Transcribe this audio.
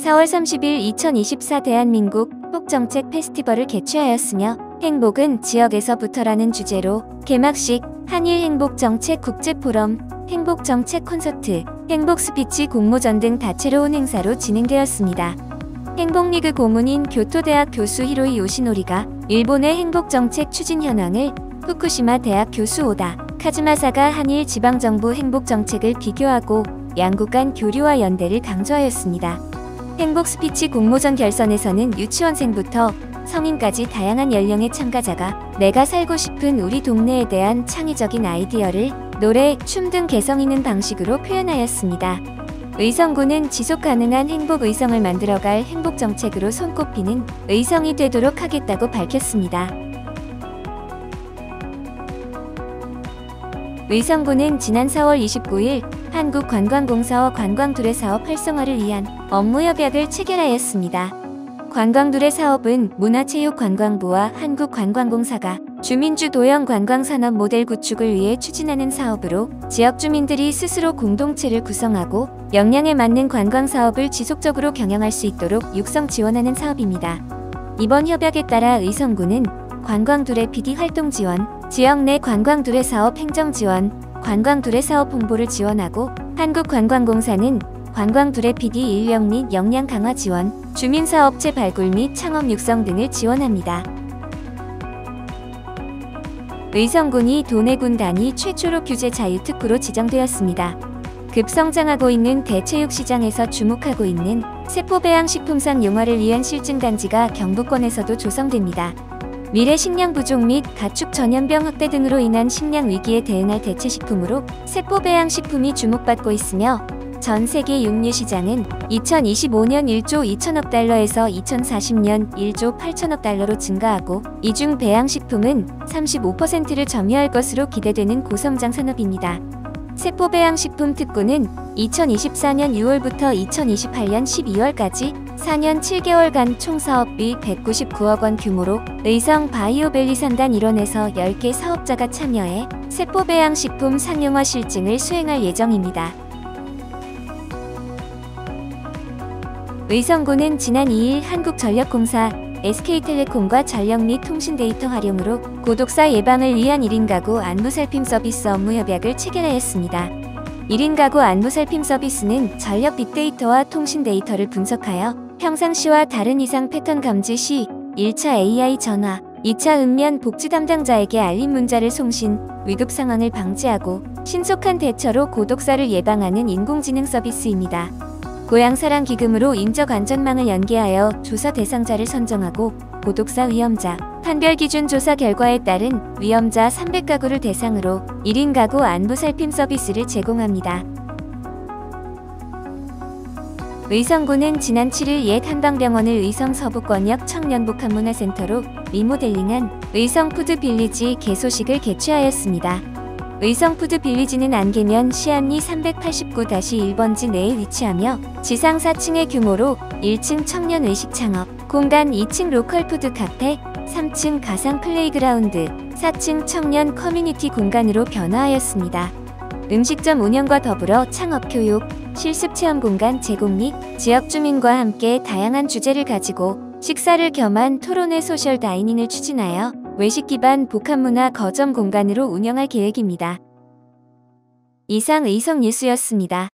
4월 30일 2024 대한민국 행복정책 페스티벌을 개최하였으며 행복은 지역에서부터라는 주제로 개막식, 한일 행복정책 국제포럼, 행복정책 콘서트, 행복스피치 공모전 등 다채로운 행사로 진행되었습니다. 행복리그 고문인 교토대학 교수 히로이 요시노리가 일본의 행복정책 추진 현황을 후쿠시마 대학 교수 오다 카즈마사가 한일 지방정부 행복정책을 비교하고 양국 간 교류와 연대를 강조하였습니다. 행복스피치 공모전 결선에서는 유치원생부터 성인까지 다양한 연령의 참가자가 내가 살고 싶은 우리 동네에 대한 창의적인 아이디어를 노래, 춤 등 개성 있는 방식으로 표현하였습니다. 의성군은 지속가능한 행복의성을 만들어갈 행복정책으로 손꼽히는 의성이 되도록 하겠다고 밝혔습니다. 의성군은 지난 4월 29일 한국관광공사와 관광두레사업 활성화를 위한 업무협약을 체결하였습니다. 관광두레 사업은 문화체육관광부와 한국관광공사가 주민주 도형 관광산업 모델 구축을 위해 추진하는 사업으로 지역 주민들이 스스로 공동체를 구성하고 역량에 맞는 관광사업을 지속적으로 경영할 수 있도록 육성 지원하는 사업입니다. 이번 협약에 따라 의성군은 관광두레 PD 활동 지원, 지역 내 관광두레 사업 행정 지원, 관광두레 사업 홍보를 지원하고 한국관광공사는 관광두레 PD 인력 및 역량 강화 지원, 주민사업체 발굴 및 창업 육성 등을 지원합니다. 의성군이 도내군 단위 최초로 규제 자유특구로 지정되었습니다. 급성장하고 있는 대체육시장에서 주목하고 있는 세포배양식품상 용화를 위한 실증단지가 경북권에서도 조성됩니다. 미래 식량 부족 및 가축 전염병 확대 등으로 인한 식량 위기에 대응할 대체식품으로 세포배양식품이 주목받고 있으며 전 세계 육류 시장은 2025년 1조 2천억 달러에서 2040년 1조 8천억 달러로 증가하고 이 중 배양식품은 35%를 점유할 것으로 기대되는 고성장 산업입니다. 세포배양식품 특구는 2024년 6월부터 2028년 12월까지 4년 7개월간 총 사업비 199억 원 규모로 의성 바이오밸리 산단 일원에서 10개 사업자가 참여해 세포배양식품 상용화 실증을 수행할 예정입니다. 의성군은 지난 2일 한국전력공사, SK텔레콤과 전력 및 통신 데이터 활용으로 고독사 예방을 위한 1인 가구 안부살핌 서비스 업무 협약을 체결하였습니다. 1인 가구 안부살핌 서비스는 전력 빅데이터와 통신 데이터를 분석하여 평상시와 다른 이상 패턴 감지 시 1차 AI 전화, 2차 읍면 복지 담당자에게 알림 문자를 송신, 위급 상황을 방지하고 신속한 대처로 고독사를 예방하는 인공지능 서비스입니다. 고향사랑 기금으로 인적 안전망을 연계하여 조사 대상자를 선정하고 고독사 위험자, 판별 기준 조사 결과에 따른 위험자 300가구를 대상으로 1인 가구 안부살핌 서비스를 제공합니다. 의성군은 지난 7일 옛 한방병원을 의성 서부권역 청년복합문화센터로 리모델링한 의성푸드빌리지 개소식을 개최하였습니다. 의성푸드빌리지는 안개면 시암리 389-1번지 내에 위치하며 지상 4층의 규모로 1층 청년의식 창업, 공간 2층 로컬푸드 카페, 3층 가상 플레이그라운드, 4층 청년 커뮤니티 공간으로 변화하였습니다. 음식점 운영과 더불어 창업교육, 실습체험 공간 제공 및 지역 주민과 함께 다양한 주제를 가지고 식사를 겸한 토론회 소셜 다이닝을 추진하여 외식 기반 복합문화 거점 공간으로 운영할 계획입니다. 이상 의성 뉴스였습니다.